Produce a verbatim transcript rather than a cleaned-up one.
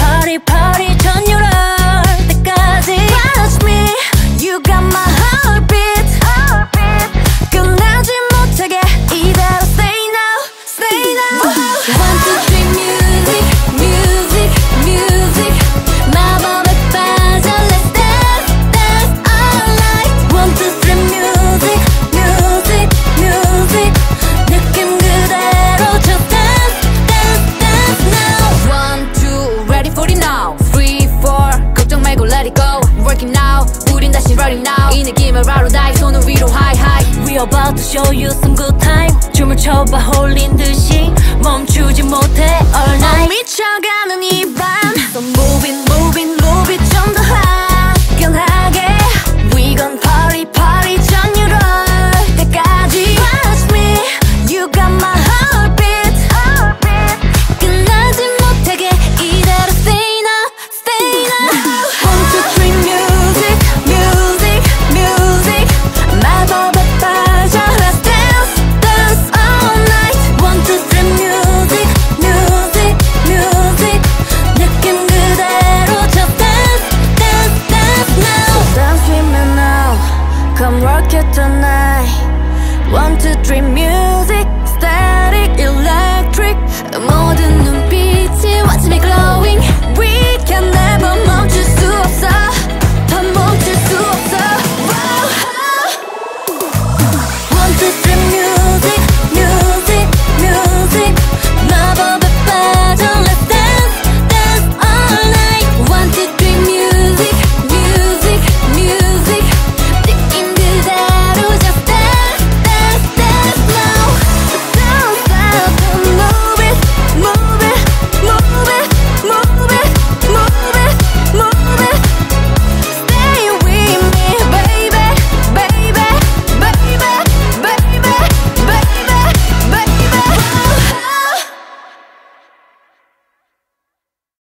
party party 전율할 때까지 Watch me, you got my heartbeat 끝나지 못하게 이대로 stay now, stay now One, two, three, music, music, music 마법에 빠져 let's dance, dance all night One, two, three, music, music, music 느낌 그대로 just dance, dance, dance now One, two, ready for it now Three, four, 걱정 말고 let it go Working now, 우린 다시 running now 이 느낌을 바로 다이 손을 위로 high high We about to show you some good time 춤을 춰봐 홀린 듯이 멈추지 못해 all night 미쳐가는 이